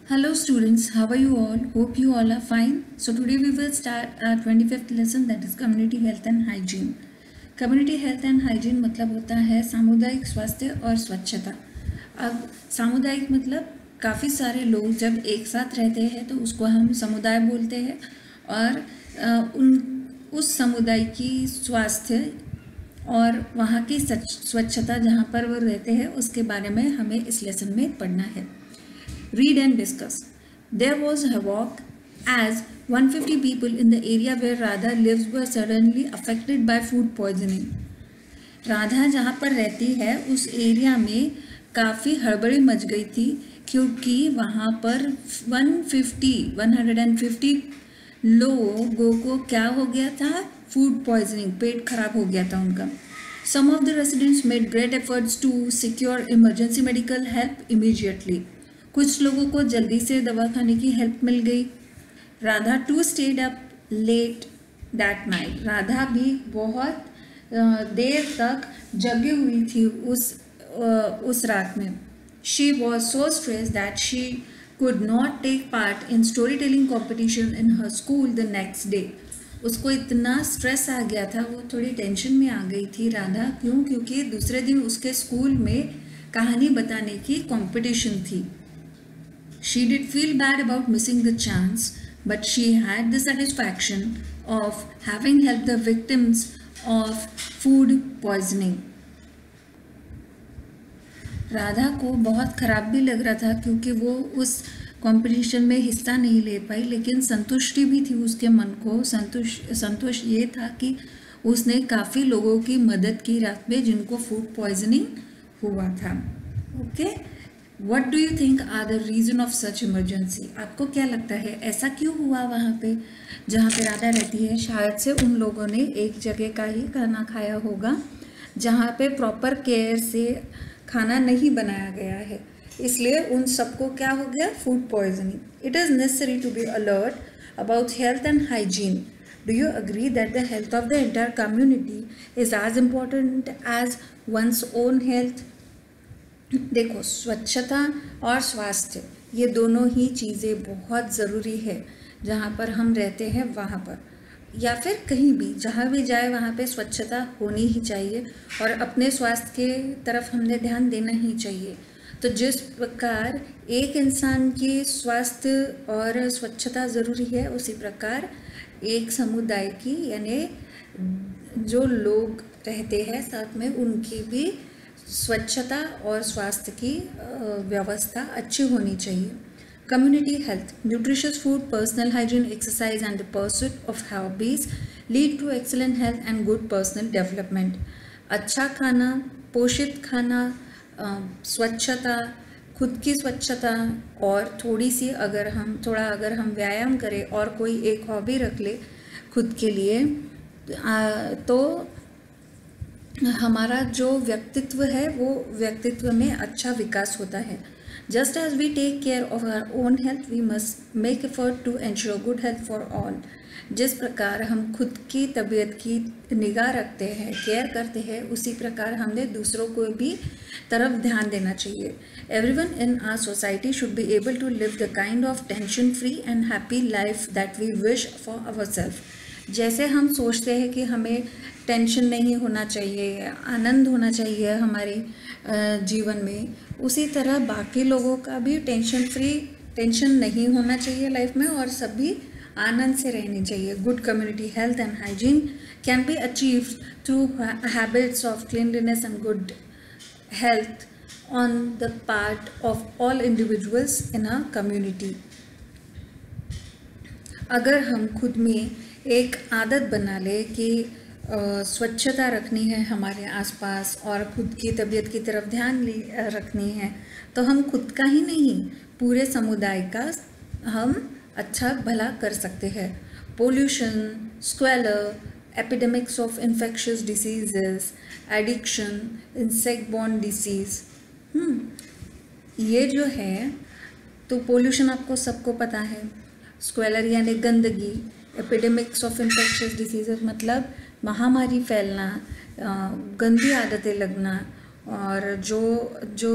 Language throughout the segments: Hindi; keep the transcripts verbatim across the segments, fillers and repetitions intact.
Hello students, how are you all? Hope you all are fine. So today we will start our twenty-fifth lesson, that is community health and hygiene. Community health and hygiene मतलब होता है सामुदायिक स्वास्थ्य और स्वच्छता. अब सामुदायिक मतलब काफ़ी सारे लोग जब एक साथ रहते हैं तो उसको हम समुदाय बोलते हैं और उन उस समुदाय की स्वास्थ्य और वहाँ की स्वच्छता जहाँ पर वो रहते हैं उसके बारे में हमें इस लेसन में पढ़ना है. Read and discuss. There was havoc as one hundred fifty people in the area where Radha lives were suddenly affected by food poisoning. Radha जहाँ पर रहती है उस एरिया में काफ़ी हड़बड़ी मच गई थी क्योंकि वहाँ पर one hundred fifty लोगों को क्या हो गया था? फूड पॉइजनिंग, पेट खराब हो गया था उनका. Some of the residents made great efforts to secure emergency medical help immediately. कुछ लोगों को जल्दी से दवा खाने की हेल्प मिल गई. Radha too stayed up late that night. Radha भी बहुत देर तक जगी हुई थी उस उस रात में. She was so stress that she could not take part in story telling competition in her school the next day. उसको इतना स्ट्रेस आ गया था, वो थोड़ी टेंशन में आ गई थी राधा. क्यों? क्योंकि दूसरे दिन उसके स्कूल में कहानी बताने की कंपटीशन थी. She did feel bad about missing the chance, but she had the satisfaction of having helped the victims of food poisoning. Radha को बहुत ख़राब भी लग रहा था क्योंकि वो उस कंपटीशन में हिस्सा नहीं ले पाई, लेकिन संतुष्टि भी थी उसके मन को. संतोष संतोष ये था कि उसने काफ़ी लोगों की मदद की रात में जिनको फूड पॉइजनिंग हुआ था. Okay okay? What do you think are the reason of such emergency? आपको क्या लगता है ऐसा क्यों हुआ वहाँ पे जहाँ पे राधा रहती है? शायद से उन लोगों ने एक जगह का ही खाना खाया होगा जहाँ पे प्रॉपर केयर से खाना नहीं बनाया गया है, इसलिए उन सबको क्या हो गया? Food poisoning. It is necessary to be alert about health and hygiene. Do you agree that the health of the entire community is as important as one's own health? देखो, स्वच्छता और स्वास्थ्य ये दोनों ही चीज़ें बहुत ज़रूरी है. जहाँ पर हम रहते हैं वहाँ पर या फिर कहीं भी जहाँ भी जाए वहाँ पे स्वच्छता होनी ही चाहिए और अपने स्वास्थ्य के तरफ हमने ध्यान देना ही चाहिए. तो जिस प्रकार एक इंसान की स्वास्थ्य और स्वच्छता ज़रूरी है, उसी प्रकार एक समुदाय की यानी जो लोग रहते हैं साथ में उनकी भी स्वच्छता और स्वास्थ्य की व्यवस्था अच्छी होनी चाहिए. Community health, nutritious food, personal hygiene, exercise and the pursuit of hobbies lead to excellent health and good personal development. अच्छा खाना, पोषित खाना, स्वच्छता, खुद की स्वच्छता और थोड़ी सी अगर हम थोड़ा अगर हम व्यायाम करें और कोई एक हॉबी रख ले खुद के लिए तो हमारा जो व्यक्तित्व है वो व्यक्तित्व में अच्छा विकास होता है. Just as we take care of our own health we must make effort to ensure good health for all. जिस प्रकार हम खुद की तबीयत की निगाह रखते हैं, केयर करते हैं, उसी प्रकार हमने दूसरों को भी तरफ ध्यान देना चाहिए. Everyone in our society should be able to live the kind of tension free and happy life that we wish for ourselves. जैसे हम सोचते हैं कि हमें टेंशन नहीं होना चाहिए, आनंद होना चाहिए हमारे जीवन में, उसी तरह बाकी लोगों का भी टेंशन फ्री टेंशन नहीं होना चाहिए लाइफ में और सभी आनंद से रहनी चाहिए. Good community health and hygiene can be achieved through habits of cleanliness and good health on the part of all individuals in a community. अगर हम खुद में एक आदत बना ले कि स्वच्छता रखनी है हमारे आसपास और खुद की तबीयत की तरफ ध्यान रखनी है, तो हम खुद का ही नहीं पूरे समुदाय का हम अच्छा भला कर सकते हैं. Pollution, squalor, epidemics of infectious diseases, addiction, insect borne disease, ये जो है तो पोल्यूशन आपको सबको पता है. स्क्वेलर यानी गंदगी, एपिडेमिक्स ऑफ इन्फेक्शियस डिसीजेस मतलब महामारी फैलना, गंदी आदतें लगना और जो जो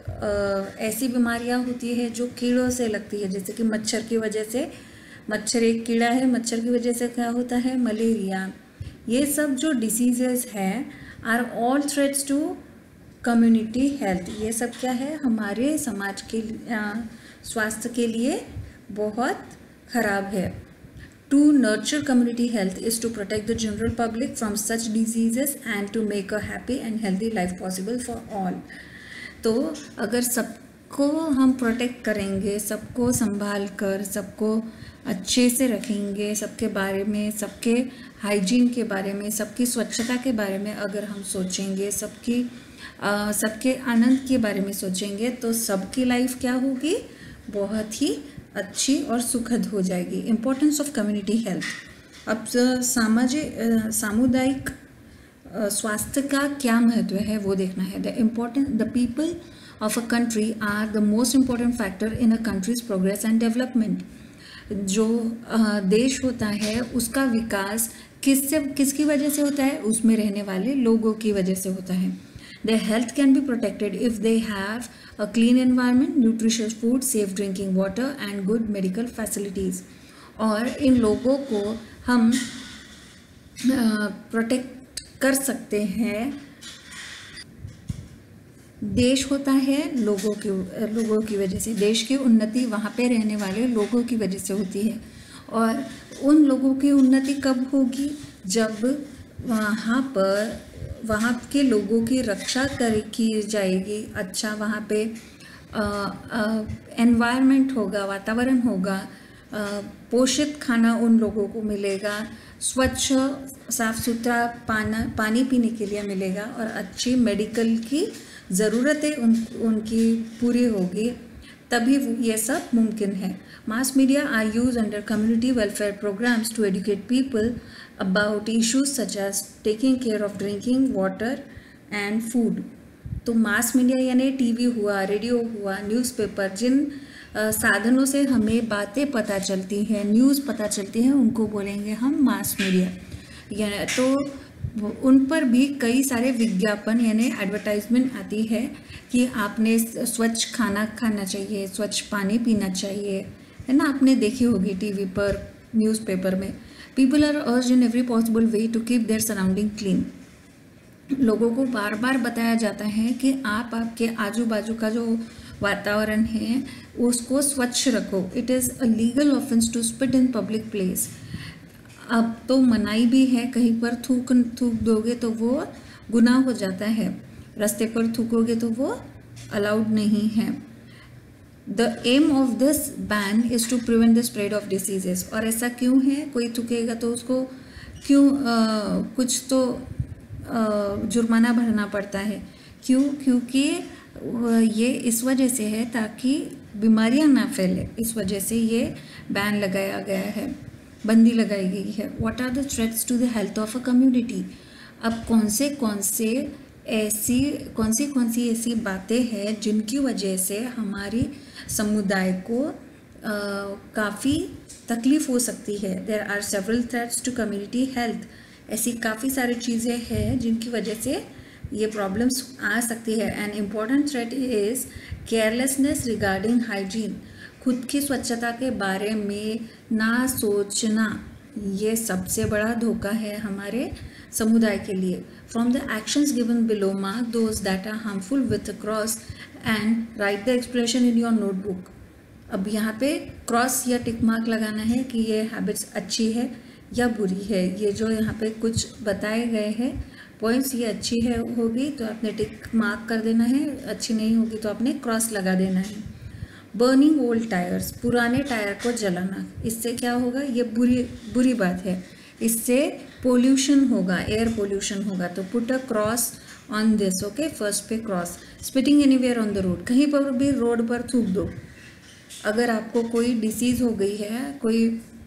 अ, ऐसी बीमारियां होती है जो कीड़ों से लगती है, जैसे कि मच्छर की वजह से, मच्छर एक कीड़ा है, मच्छर की वजह से क्या होता है, मलेरिया। ये सब जो डिसीजेस हैं are all threats to community health. ये सब क्या है, हमारे समाज के स्वास्थ्य के लिए बहुत खराब है। To nurture community health is to protect the general public from such diseases and to make a happy and healthy life possible for all. तो अगर सबको हम प्रोटेक्ट करेंगे, सबको संभाल कर, सबको अच्छे से रखेंगे, सबके बारे में, सबके हाइजीन के बारे में, सबकी स्वच्छता के बारे में अगर हम सोचेंगे, सबकी सबके आनंद के बारे में सोचेंगे, तो सबकी लाइफ क्या होगी, बहुत ही अच्छी और सुखद हो जाएगी। Importance of community health. अब सामाजिक सामुदायिक स्वास्थ्य का क्या महत्व है वो देखना है। The important the people of a country are the most important factor in a country's progress and development. जो देश होता है उसका विकास किससे किसकी वजह से होता है, उसमें रहने वाले लोगों की वजह से होता है। Their health can be protected if they have a clean environment, nutritious food, safe drinking water and good medical facilities. और इन लोगों को हम प्रोटेक्ट कर सकते हैं। देश होता है लोगों की लोगों की वजह से, देश की उन्नति वहाँ पे रहने वाले लोगों की वजह से होती है। और उन लोगों की उन्नति कब होगी, जब वहाँ पर वहाँ के लोगों की रक्षा कर की जाएगी, अच्छा वहाँ पे एनवायरनमेंट होगा, वातावरण होगा, आ, पोषित खाना उन लोगों को मिलेगा, स्वच्छ साफ सुथरा पाना पानी पीने के लिए मिलेगा और अच्छी मेडिकल की ज़रूरतें उन उनकी पूरी होगी, तभी ये सब मुमकिन है। Mass media are use under community welfare programs to educate people about issues such as taking care of drinking water and food। तो मास मीडिया यानी टीवी हुआ, रेडियो हुआ, न्यूज़पेपर, जिन आ, साधनों से हमें बातें पता चलती हैं, न्यूज़ पता चलती है, उनको बोलेंगे हम मास मीडिया। या तो उन पर भी कई सारे विज्ञापन यानी एडवर्टाइजमेंट आती है कि आपने स्वच्छ खाना खाना चाहिए, स्वच्छ पानी पीना चाहिए, है ना, आपने देखी होगी टीवी पर, न्यूज़पेपर में। People are urged in every possible way to keep their surrounding clean। लोगों को बार बार बताया जाता है कि आप आपके आजू बाजू का जो वातावरण है उसको स्वच्छ रखो। It is a legal offence to spit in public place. अब तो मनाही भी है, कहीं पर थूक थूक दोगे तो वो गुनाह हो जाता है, रास्ते पर थूकोगे तो वो अलाउड नहीं है। The aim of this ban is to prevent the spread of diseases। और ऐसा क्यों है, कोई थूकेगा तो उसको क्यों आ, कुछ तो आ, जुर्माना भरना पड़ता है, क्यों, क्योंकि ये इस वजह से है ताकि बीमारियां ना फैले, इस वजह से ये बैन लगाया गया है, बंदी लगाई गई है। What are the threats to the health of a community? अब कौन से कौन से ऐसी कौन सी कौन सी ऐसी बातें हैं जिनकी वजह से हमारी समुदाय को काफ़ी तकलीफ़ हो सकती है। There are several threats to community health. ऐसी काफ़ी सारी चीज़ें हैं जिनकी वजह से ये प्रॉब्लम्स आ सकती है। An important threat is carelessness regarding hygiene. खुद की स्वच्छता के बारे में ना सोचना, ये सबसे बड़ा धोखा है हमारे समुदाय के लिए। From the actions given below mark those that are harmful with a cross and write the expression in your notebook. अब यहाँ पे क्रॉस या टिक मार्क लगाना है कि ये हैबिट्स अच्छी है या बुरी है। ये जो यहाँ पे कुछ बताए गए हैं पॉइंट्स, ये अच्छी है होगी तो आपने टिक मार्क कर देना है, अच्छी नहीं होगी तो आपने क्रॉस लगा देना है। बर्निंग ओल्ड टायर्स, पुराने टायर को जलाना, इससे क्या होगा, ये बुरी बुरी बात है, इससे पोल्यूशन होगा, एयर पोल्यूशन होगा। तो put a cross on this, okay, first पे cross. Spitting anywhere on the road, कहीं पर भी रोड पर थूक दो। अगर आपको कोई डिसीज़ हो गई है, कोई,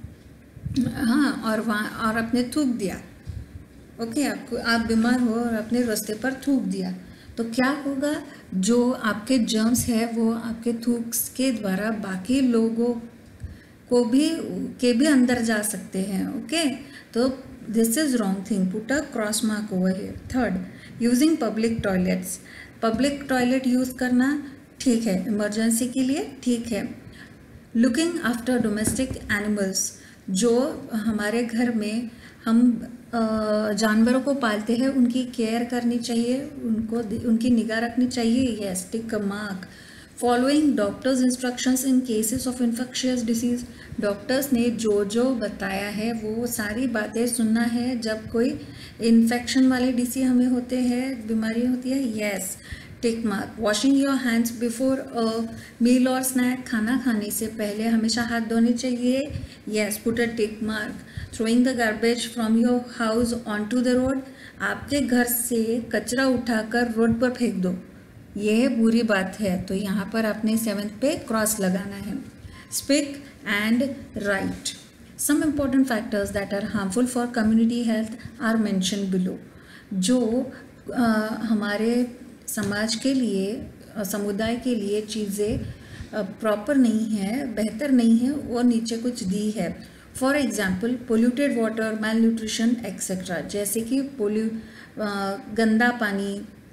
हाँ, और वहाँ और आपने थूक दिया, ओके, आपको आप बीमार हो और अपने रास्ते पर थूक दिया, तो क्या होगा, जो आपके जर्म्स है वो आपके थूक के द्वारा बाकी लोगों को भी के भी अंदर जा सकते हैं, ओके। तो this is wrong thing, put a cross mark over here. Third, using public toilets, public toilet use करना ठीक है, इमरजेंसी के लिए ठीक है। लुकिंग आफ्टर डोमेस्टिक एनिमल्स, जो हमारे घर में हम अ, जानवरों को पालते हैं, उनकी केयर करनी चाहिए, उनको उनकी निगाह रखनी चाहिए। Yes, tick a mark. Following doctor's instructions in cases of infectious disease, doctors ने जो जो बताया है वो सारी बातें सुनना है जब कोई इन्फेक्शन वाले डिसीज हमें होते हैं, बीमारी होती है। Yes, tick mark. Washing your hands before a meal और स्नैक, खाना खाने से पहले हमेशा हाथ धोने चाहिए। Yes, put a tick mark. Throwing the garbage from your house on to the road, आपके घर से कचरा उठाकर रोड पर फेंक दो, यह बुरी बात है, तो यहाँ पर आपने सेवेंथ पे क्रॉस लगाना है। Speak and write. Some important factors that are harmful for community health are mention below, जो आ, हमारे समाज के लिए, समुदाय के लिए चीज़ें प्रॉपर नहीं है, बेहतर नहीं है, और नीचे कुछ दी है। For example, polluted water, malnutrition etcetera, जैसे कि पोल्यू गंदा पानी,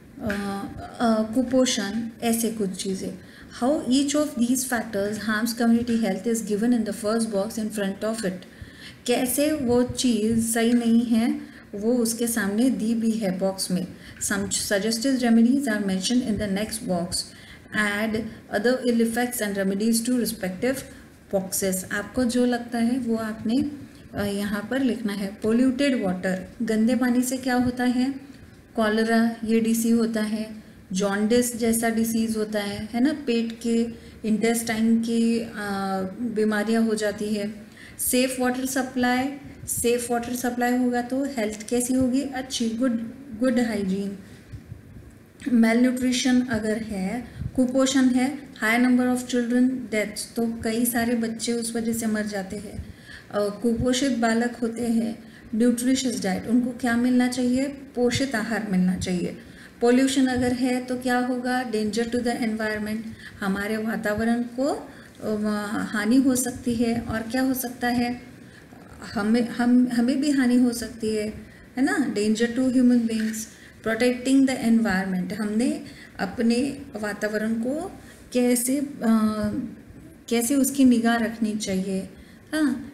कुपोषण, ऐसे कुछ चीज़ें। How each of these factors harms community health is given in the first box in front of it, कैसे वो चीज़ सही नहीं है वो उसके सामने दी भी है बॉक्स में। Some suggested remedies are mention in the next box. Add other ill effects and remedies to respective boxes, आपको जो लगता है वो आपने यहाँ पर लिखना है। पोल्यूटेड वाटर, गंदे पानी से क्या होता है? कॉलरा, ये डिसीज होता है। जॉन्डिस जैसा डिसीज़ होता है है ना, पेट के इंटेस्टाइन की बीमारियाँ हो जाती है। Safe water supply, safe water supply होगा तो हेल्थ कैसी होगी? अच्छी, good good hygiene. Malnutrition अगर है, कुपोषण है, high number of children deaths, तो कई सारे बच्चे उस वजह से मर जाते हैं। कुपोषित बालक होते हैं। न्यूट्रिशियस डाइट, उनको क्या मिलना चाहिए? पोषित आहार मिलना चाहिए। पोल्यूशन अगर है तो क्या होगा? डेंजर टू द एनवायरनमेंट, हमारे वातावरण को हानि हो सकती है। और क्या हो सकता है? हमें हम हमें भी हानि हो सकती है है ना। Danger to human beings. Protecting the environment, हमने अपने वातावरण को कैसे आ, कैसे उसकी निगाह रखनी चाहिए। हाँ,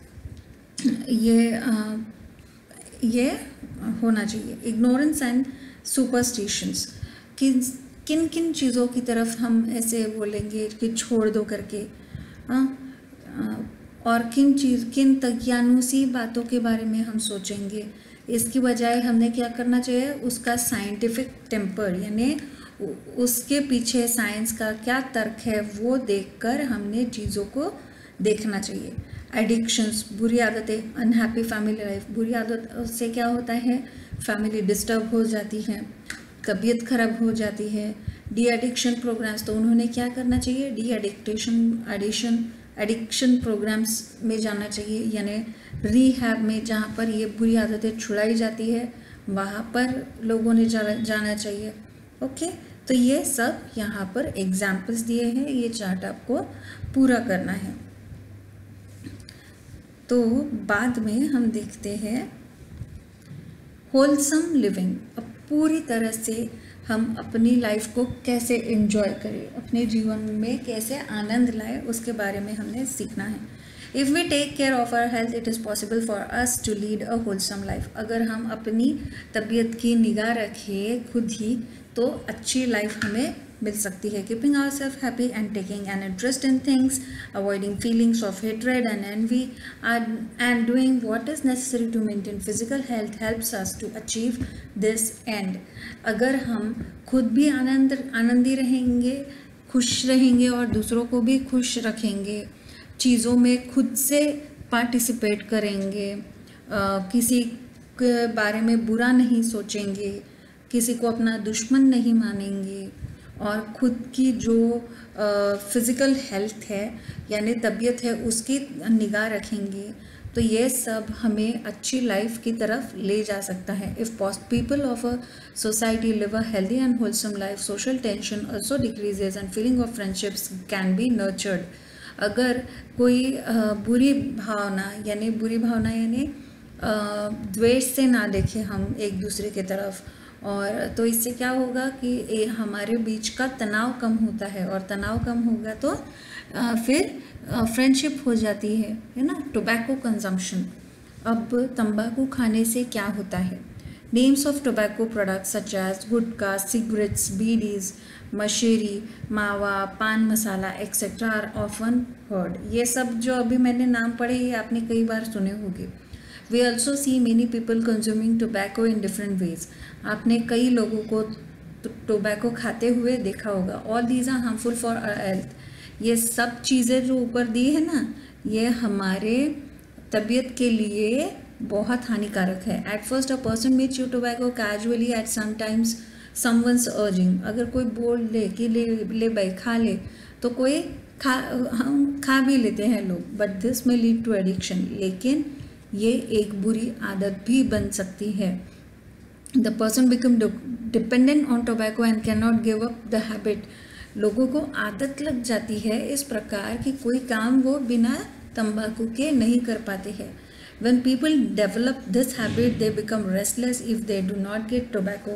ये आ, ये होना चाहिए। इग्नोरेंस एंड सुपरस्टिशंस, किन किन किन चीज़ों की तरफ हम ऐसे बोलेंगे कि छोड़ दो करके, हाँ, और किन चीज़ किन तज्ञानुसी बातों के बारे में हम सोचेंगे। इसकी बजाय हमने क्या करना चाहिए? उसका साइंटिफिक टेम्पर, यानी उसके पीछे साइंस का क्या तर्क है वो देखकर हमने चीज़ों को देखना चाहिए। एडिक्शंस, बुरी आदतें, अनहैप्पी फैमिली लाइफ, बुरी आदत से क्या होता है? फैमिली डिस्टर्ब हो जाती है, तबीयत खराब हो जाती है। डी एडिक्शन प्रोग्राम्स, तो उन्होंने क्या करना चाहिए? De addictation addition addiction programs में जाना चाहिए, यानी रीहैब में, जहाँ पर ये बुरी आदतें छुड़ाई जाती है वहाँ पर लोगों ने जाना जाना चाहिए। ओके, तो ये सब यहाँ पर एग्जाम्पल्स दिए हैं, ये चार्ट आपको पूरा करना है। तो बाद में हम देखते हैं होलसम लिविंग। अब पूरी तरह से हम अपनी लाइफ को कैसे एंजॉय करें, अपने जीवन में कैसे आनंद लाएं, उसके बारे में हमने सीखना है। If we take care of our health, it is possible for us to lead a wholesome life. अगर हम अपनी तबीयत की निगाह रखें खुद ही, तो अच्छी लाइफ हमें मिल सकती है। Keeping our self happy and taking an interest in things, avoiding feelings of hatred and envy, and doing what is necessary to maintain physical health helps us to achieve this end. अगर हम खुद भी आनंद आनंदी रहेंगे, खुश रहेंगे और दूसरों को भी खुश रखेंगे, चीज़ों में खुद से पार्टिसिपेट करेंगे, आ, किसी के बारे में बुरा नहीं सोचेंगे, किसी को अपना दुश्मन नहीं मानेंगे, और खुद की जो फिज़िकल हेल्थ है यानी तबीयत है उसकी निगाह रखेंगे, तो ये सब हमें अच्छी लाइफ की तरफ ले जा सकता है। If people of a society live a healthy and wholesome life, social tension also decreases and feeling of friendships can be nurtured. अगर कोई बुरी भावना यानी बुरी भावना यानी द्वेष से ना देखें हम एक दूसरे की तरफ, और तो इससे क्या होगा कि ये हमारे बीच का तनाव कम होता है, और तनाव कम होगा तो आ, फिर फ्रेंडशिप हो जाती है है ना। Tobacco consumption. अब तंबाकू खाने से क्या होता है। Names of tobacco products such as gutkha, cigarettes, bidis, masheri, mawa, paan masala etcetera are often heard. ये सब जो अभी मैंने नाम पढ़े ये आपने कई बार सुने होंगे। We also see many people consuming tobacco in different ways. आपने कई लोगों को टोबैको खाते हुए देखा होगा। All these are harmful for our health. ये सब चीज़ें जो ऊपर दी है ना, ये हमारे तबीयत के लिए बहुत हानिकारक है। At first a person may chew tobacco casually at sometimes someone's urging. अगर कोई बोल ले कि ले ले भाई खा ले, तो कोई खा हम खा भी लेते हैं लोग, but this may lead to addiction. लेकिन ये एक बुरी आदत भी बन सकती है। The person become dependent on tobacco and can not give up the habit. लोगों को आदत लग जाती है इस प्रकार कि कोई काम वो बिना तंबाकू के नहीं कर पाते हैं। When people develop this habit, they become restless if they do not get tobacco.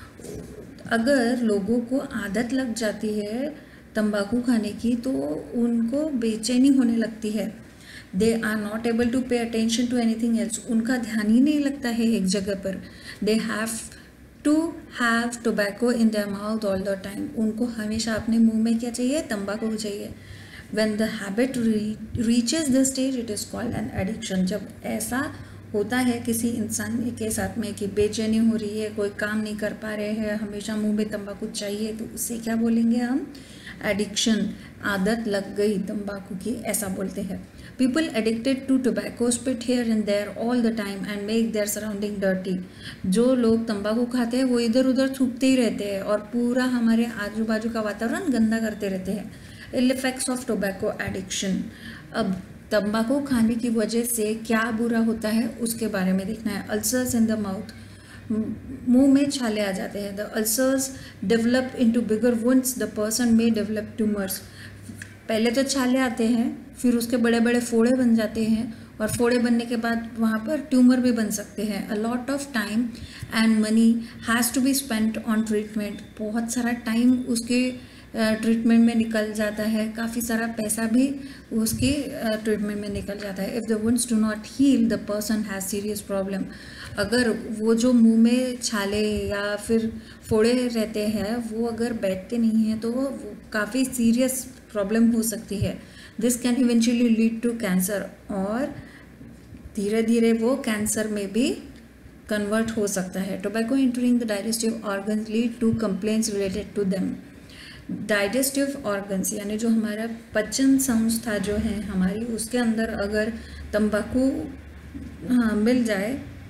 अगर लोगों को आदत लग जाती है तंबाकू खाने की तो उनको बेचैनी होने लगती है। They are not able to pay attention to anything else. उनका ध्यान ही नहीं लगता है एक जगह पर। They have to have tobacco in their mouth all the time. उनको हमेशा अपने मुंह में क्या चाहिए, तंबाकू चाहिए। When the habit re- reaches the stage, it is called an addiction. जब ऐसा होता है किसी इंसान के साथ में कि बेचैनी हो रही है, कोई काम नहीं कर पा रहे हैं, हमेशा मुंह में तंबाकू चाहिए, तो उससे क्या बोलेंगे हम, एडिक्शन, आदत लग गई तंबाकू की, ऐसा बोलते हैं। People addicted to tobacco spit here and there all the time and make their surrounding dirty. जो लोग तंबाकू खाते हैं वो इधर उधर थूकते ही रहते हैं और पूरा हमारे आजू बाजू का वातावरण गंदा करते रहते हैं। Ill effects of tobacco addiction. अब तंबाकू खाने की वजह से क्या बुरा होता है उसके बारे में देखना है। अल्सर्स इन द माउथ, मुंह में छाले आ जाते हैं। The ulcers develop into bigger wounds, the person may develop tumours. पहले तो छाले आते हैं, फिर उसके बड़े बड़े फोड़े बन जाते हैं, और फोड़े बनने के बाद वहाँ पर ट्यूमर भी बन सकते हैं। A lot of time and money has to be spent on treatment. बहुत सारा टाइम उसके ट्रीटमेंट uh, में निकल जाता है, काफ़ी सारा पैसा भी उसके ट्रीटमेंट uh, में निकल जाता है। If the wounds do not heal the person has serious problem. अगर वो जो मुंह में छाले या फिर फोड़े रहते हैं वो अगर बैठते नहीं हैं तो वो काफ़ी सीरियस प्रॉब्लम हो सकती है। This can eventually lead to cancer, और धीरे धीरे वो कैंसर में भी कन्वर्ट हो सकता है। Tobacco entering the digestive organs lead to complaints related to them. Digestive organs यानी जो हमारा पचन संस्था जो है हमारी, उसके अंदर अगर तंबाकू हाँ मिल जाए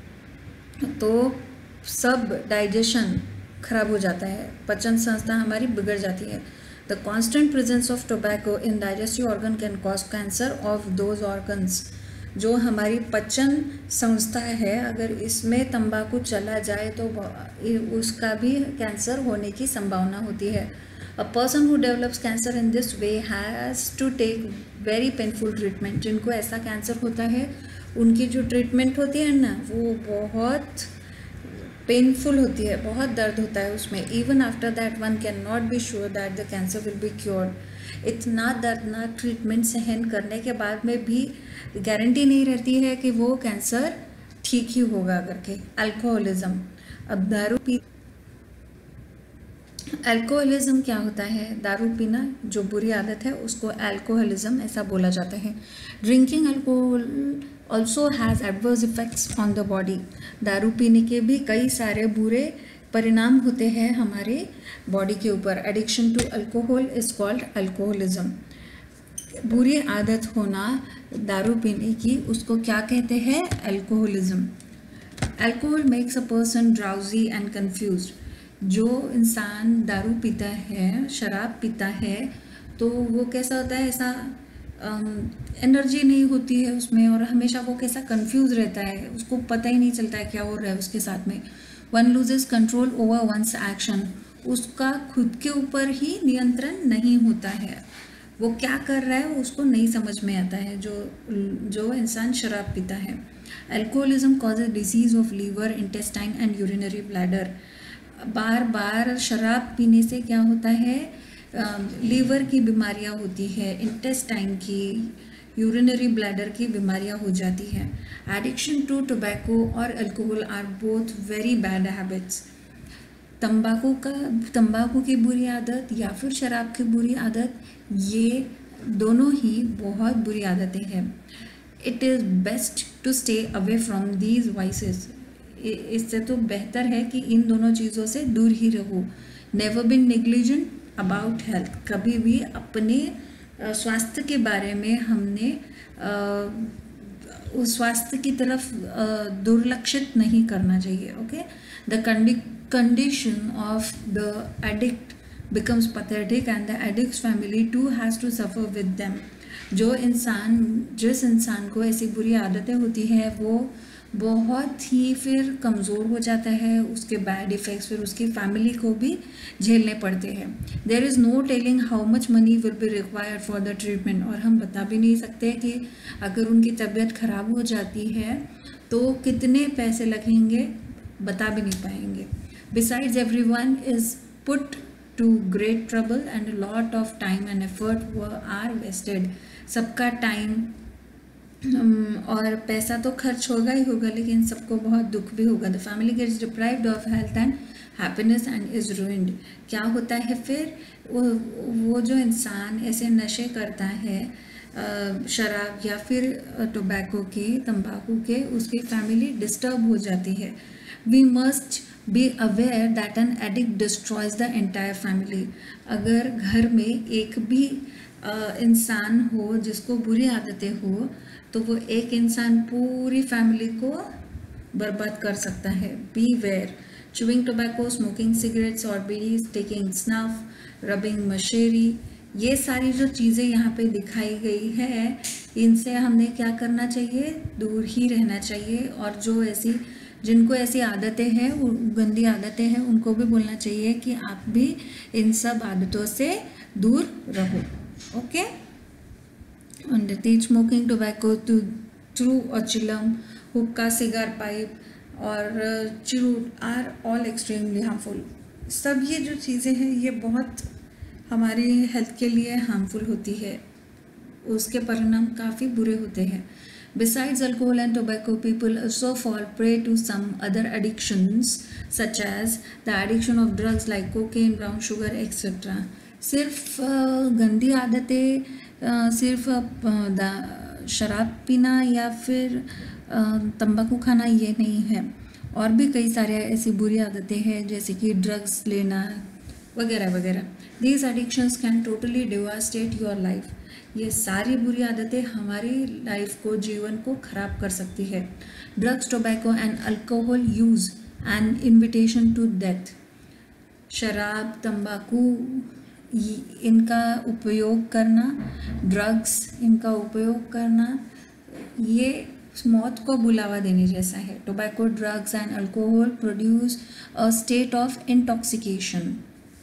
तो सब डाइजेशन खराब हो जाता है, पचन संस्था हमारी बिगड़ जाती है। The constant presence of tobacco in digestive organ can cause cancer of those organs. जो हमारी पचन संस्था है अगर इसमें तंबाकू चला जाए तो उसका भी कैंसर होने की संभावना होती है। A person who develops cancer in this way has to take very painful treatment. जिनको ऐसा कैंसर होता है उनकी जो ट्रीटमेंट होती है ना वो बहुत पेनफुल होती है, बहुत दर्द होता है उसमें। Even after that one can not be sure that the cancer will be cured. इतना दर्दनाक ट्रीटमेंट सहन करने के बाद में भी गारंटी नहीं रहती है कि वो कैंसर ठीक ही होगा करके। अल्कोहलिज्म। अब दारू पी अल्कोहलिज्म क्या होता है, दारू पीना जो बुरी आदत है उसको अल्कोहलिज्म ऐसा बोला जाता है। Drinking alcohol also has adverse effects on the body. दारू पीने के भी कई सारे बुरे परिणाम होते हैं हमारे बॉडी के ऊपर। Addiction to alcohol is called alcoholism. बुरी आदत होना दारू पीने की उसको क्या कहते हैं, alcoholism. Alcohol makes a person drowsy and confused. जो इंसान दारू पीता है, शराब पीता है, तो वो कैसा होता है, ऐसा एनर्जी नहीं होती है उसमें और हमेशा वो कैसा कंफ्यूज रहता है, उसको पता ही नहीं चलता है क्या हो रहा है उसके साथ में। One loses control over one's action. उसका खुद के ऊपर ही नियंत्रण नहीं होता है, वो क्या कर रहा है उसको नहीं समझ में आता है जो जो इंसान शराब पीता है। Alcoholism causes disease of liver, intestine and urinary bladder. बार बार शराब पीने से क्या होता है, लीवर की बीमारियां होती है, इंटेस्टाइन की, यूरिनरी ब्लैडर की बीमारियां हो जाती हैं। एडिक्शन टू टोबैको और alcohol are both very bad habits. तंबाकू का तंबाकू की बुरी आदत या फिर शराब की बुरी आदत, ये दोनों ही बहुत बुरी आदतें हैं। It is best to stay away from these vices. इससे तो बेहतर है कि इन दोनों चीज़ों से दूर ही रहो। Never been negligent about health. कभी भी अपने स्वास्थ्य के बारे में हमने उस स्वास्थ्य की तरफ दुर्लक्षित नहीं करना चाहिए। Okay, the condition of the addict becomes pathetic and the addict's family too has to suffer with them। जो इंसान जिस इंसान को ऐसी बुरी आदतें होती है वो बहुत ही फिर कमज़ोर हो जाता है, उसके बैड इफ़ेक्ट्स फिर उसकी फैमिली को भी झेलने पड़ते हैं। There is no telling how much money will be required for the treatment. और हम बता भी नहीं सकते कि अगर उनकी तबीयत ख़राब हो जाती है तो कितने पैसे लगेंगे, बता भी नहीं पाएंगे। Besides everyone is put to great trouble and a lot of time and effort were are wasted। सबका टाइम और पैसा तो खर्च होगा ही होगा, लेकिन सबको बहुत दुख भी होगा। The family gets deprived of health and happiness and is ruined. क्या होता है फिर, वो वो जो इंसान ऐसे नशे करता है शराब या फिर टोबैको के, तंबाकू के, उसकी फैमिली डिस्टर्ब हो जाती है। We must be aware that an addict destroys the entire family. अगर घर में एक भी इंसान हो जिसको बुरी आदतें हो तो वो एक इंसान पूरी फैमिली को बर्बाद कर सकता है। Beware chewing tobacco, smoking cigarettes और bidis, taking snuff, rubbing masheri, ये सारी जो चीज़ें यहाँ पे दिखाई गई है, इनसे हमने क्या करना चाहिए, दूर ही रहना चाहिए। और जो ऐसी जिनको ऐसी आदतें हैं, वो गंदी आदतें हैं, उनको भी बोलना चाहिए कि आप भी इन सब आदतों से दूर रहो। Okay, and teach smoking tobacco to through और चिलम, हुक्का, सिगार, पाइप और cheroot are all extremely harmful. सब ये जो चीज़ें हैं ये बहुत हमारी हेल्थ के लिए हार्मफुल होती है, उसके परिणाम काफ़ी बुरे होते हैं। Besides alcohol and tobacco, people also fall prey to some other addictions such as the addiction of drugs like cocaine, brown sugar, et cetera। सिर्फ गंदी आदतें सिर्फ शराब पीना या फिर तंबाकू खाना ये नहीं है, और भी कई सारे ऐसी बुरी आदतें हैं जैसे कि ड्रग्स लेना वगैरह वगैरह। These addictions can totally devastate your life। ये सारी बुरी आदतें हमारी लाइफ को, जीवन को ख़राब कर सकती है। Drugs, tobacco and alcohol use and invitation to death. शराब, तंबाकू, इनका उपयोग करना, ड्रग्स इनका उपयोग करना, ये मौत को बुलावा देने जैसा है। Tobacco, drugs and alcohol produce a state of intoxication.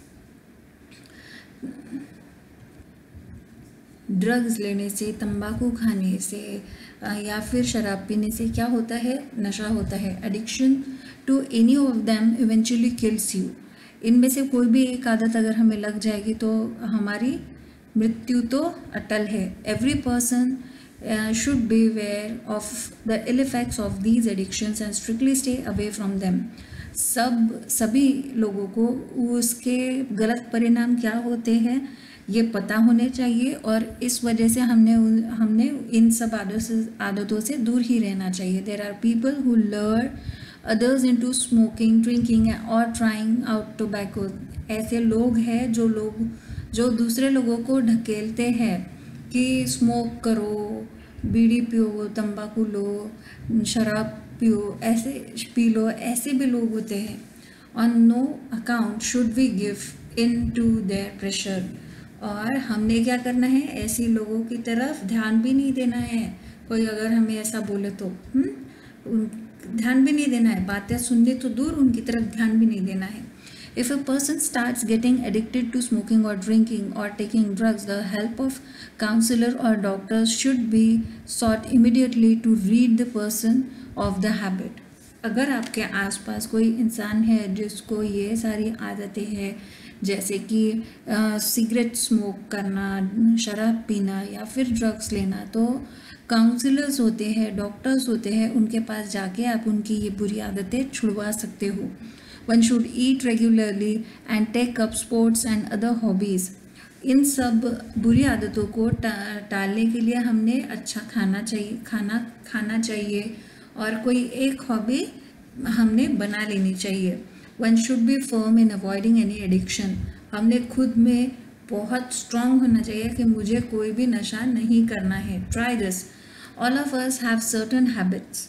Drugs लेने से, तंबाकू खाने से या फिर शराब पीने से क्या होता है, नशा होता है। Addiction to any of them eventually kills you. इनमें से कोई भी एक आदत अगर हमें लग जाएगी तो हमारी मृत्यु तो अटल है। Every person should be aware of the ill effects of these addictions and strictly stay away from them. सब सभी लोगों को उसके गलत परिणाम क्या होते हैं ये पता होने चाहिए, और इस वजह से हमने हमने इन सब आदतों से आदतों से दूर ही रहना चाहिए। There are people who lure others into smoking, drinking और ट्राइंग आउट टोबैको। ऐसे लोग हैं जो लोग जो दूसरे लोगों को ढकेलते हैं कि स्मोक करो, बीड़ी पियो, तंबाकू लो, शराब पियो, ऐसे पी लो। ऐसे भी लोग होते हैं। On no account should we give in to their pressure. और हमने क्या करना है, ऐसी लोगों की तरफ ध्यान भी नहीं देना है। कोई अगर हमें ऐसा बोले तो हुँ? ध्यान भी नहीं देना है, बातें सुनने तो दूर, उनकी तरफ ध्यान भी नहीं देना है। If a person starts getting addicted to smoking or drinking or taking drugs, the help of counselor or doctors should be sought immediately to rid the person of the habit। अगर आपके आसपास कोई इंसान है जिसको ये सारी आदतें हैं, जैसे कि सिगरेट स्मोक करना, शराब पीना या फिर ड्रग्स लेना, तो काउंसलर्स होते हैं, डॉक्टर्स होते हैं, उनके पास जाके आप उनकी ये बुरी आदतें छुड़वा सकते हो। One should eat regularly and take up sports and other hobbies. इन सब बुरी आदतों को टालने के लिए हमने अच्छा खाना चाहिए खाना खाना चाहिए और कोई एक हॉबी हमने बना लेनी चाहिए। One should be firm in avoiding any addiction. हमने खुद में बहुत स्ट्रांग होना चाहिए कि मुझे कोई भी नशा नहीं करना है। Try this. All of us have certain habits.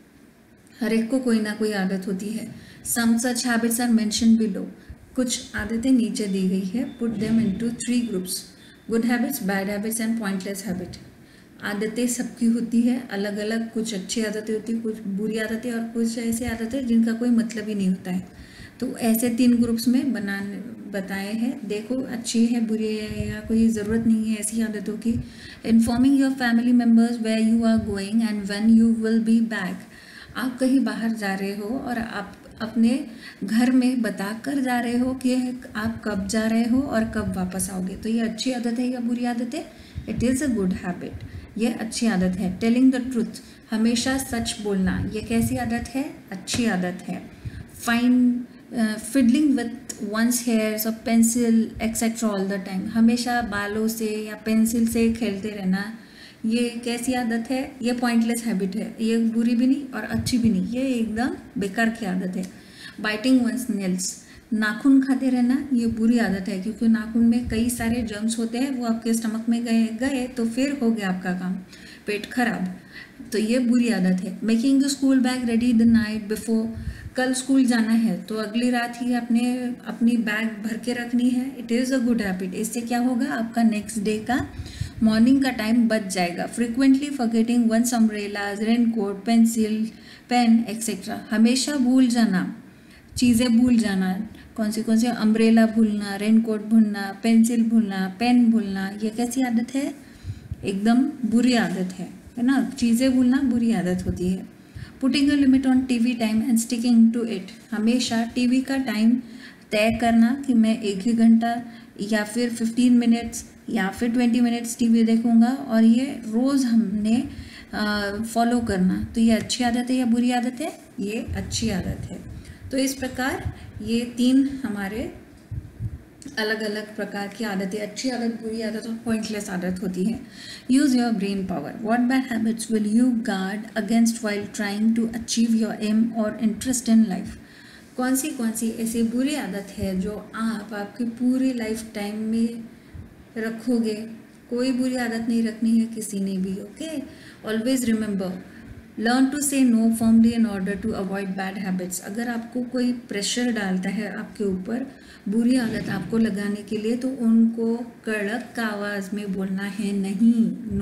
हर एक को कोई ना कोई आदत होती है। Some such habits are mention below. कुछ आदतें नीचे दी गई है। Put them into three groups: good habits, bad habits and pointless habit. आदतें सबकी होती है अलग अलग, कुछ अच्छी आदतें होती है, कुछ बुरी आदतें और कुछ ऐसी आदतें जिनका कोई मतलब ही नहीं होता है। तो ऐसे तीन ग्रुप्स में बनाने बताए हैं। देखो अच्छी है, बुरी है, या कोई ज़रूरत नहीं है ऐसी आदतों की। Informing your family members where you are going and when you will be back. आप कहीं बाहर जा रहे हो और आप अपने घर में बता कर जा रहे हो कि आप कब जा रहे हो और कब वापस आओगे। तो ये अच्छी आदत है या बुरी आदत है? It is a good habit. ये अच्छी आदत है। टेलिंग द ट्रुथ, हमेशा सच बोलना, ये कैसी आदत है? अच्छी आदत है। Fine fiddling with one's hairs और pencil etcetera all the time, हमेशा बालों से या पेंसिल से खेलते रहना, ये कैसी आदत है? ये पॉइंटलेस हैबिट है। ये बुरी भी नहीं और अच्छी भी नहीं, ये एकदम बेकार की आदत है। बाइटिंग वंस नेल्स, नाखून खाते रहना, ये बुरी आदत है, क्योंकि नाखून में कई सारे जर्म्स होते हैं, वो आपके स्टमक में गए गए तो फिर हो गया आपका काम, पेट खराब। तो ये बुरी आदत है। Making the school bag ready the night before, कल स्कूल जाना है तो अगली रात ही अपने अपनी बैग भर के रखनी है। It is a good habit. इससे क्या होगा? आपका नेक्स्ट डे का मॉर्निंग का टाइम बच जाएगा। Frequently forgetting one's umbrellas, raincoat, pencil, pen etcetera, हमेशा भूल जाना, चीज़ें भूल जाना, कौन सी कौन सी, अम्ब्रेला भूलना, रेनकोट भूलना, पेंसिल भूलना, पेन भूलना, ये कैसी आदत है? एकदम बुरी आदत है, है ना। चीज़ें भूलना बुरी आदत होती है। Putting a limit on TV time and sticking to it, हमेशा टीवी का टाइम तय करना कि मैं एक ही घंटा या फिर फिफ्टीन मिनट्स या फिर ट्वेंटी मिनट्स टीवी देखूंगा, और ये रोज़ हमने फॉलो करना। तो ये अच्छी आदत है या बुरी आदत है? ये अच्छी आदत है। तो इस प्रकार ये तीन हमारे अलग अलग प्रकार की आदतें, अच्छी आदत, बुरी आदत और पॉइंटलेस आदत होती है। Use your brain power. What bad habits will you guard against while trying to achieve your aim और इंटरेस्ट इन लाइफ। कौन सी कौन सी ऐसी बुरी आदत है जो आप आपकी पूरी लाइफ टाइम में रखोगे? कोई बुरी आदत नहीं रखनी है किसी ने भी। Okay, always remember, learn to say no firmly in order to avoid bad habits. अगर आपको कोई प्रेशर डालता है आपके ऊपर बुरी आदत आपको लगाने के लिए, तो उनको कड़क आवाज़ में बोलना है नहीं,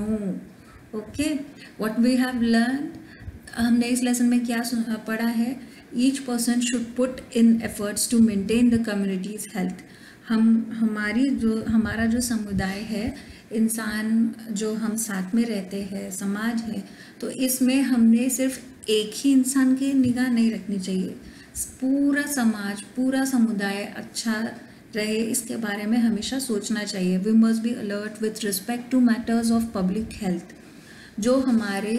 no. Okay, what we have learn, हमने इस लेसन में क्या पढ़ा है? Each person should put in efforts to maintain the community's health. हम हमारी जो हमारा जो समुदाय है, इंसान जो हम साथ में रहते हैं, समाज है, तो इसमें हमने सिर्फ एक ही इंसान की निगाह नहीं रखनी चाहिए। पूरा समाज, पूरा समुदाय अच्छा रहे, इसके बारे में हमेशा सोचना चाहिए। We must be alert with respect to matters of public health. जो हमारे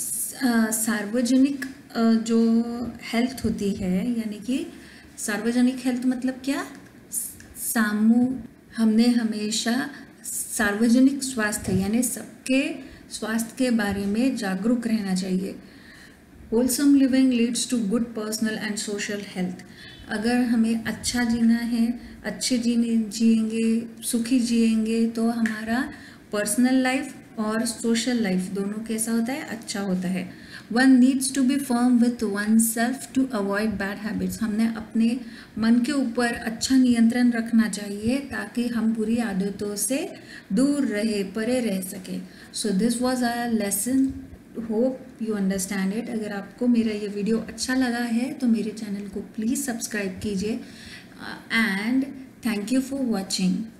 सार्वजनिक जो हेल्थ होती है, यानी कि सार्वजनिक हेल्थ मतलब क्या? सामू हमने हमेशा सार्वजनिक स्वास्थ्य यानी सबके स्वास्थ्य के बारे में जागरूक रहना चाहिए। Wholesome living leads to good personal and social health. अगर हमें अच्छा जीना है, अच्छे जीने जिएंगे, सुखी जिएंगे, तो हमारा पर्सनल लाइफ और सोशल लाइफ दोनों कैसा होता है? अच्छा होता है। One needs to be firm with oneself to avoid bad habits. हमने अपने मन के ऊपर अच्छा नियंत्रण रखना चाहिए ताकि हम बुरी आदतों से दूर रहे, परे रह सके। So this was our lesson, hope you understand it. अगर आपको मेरा ये वीडियो अच्छा लगा है तो मेरे चैनल को प्लीज़ सब्सक्राइब कीजिए, and thank you for watching.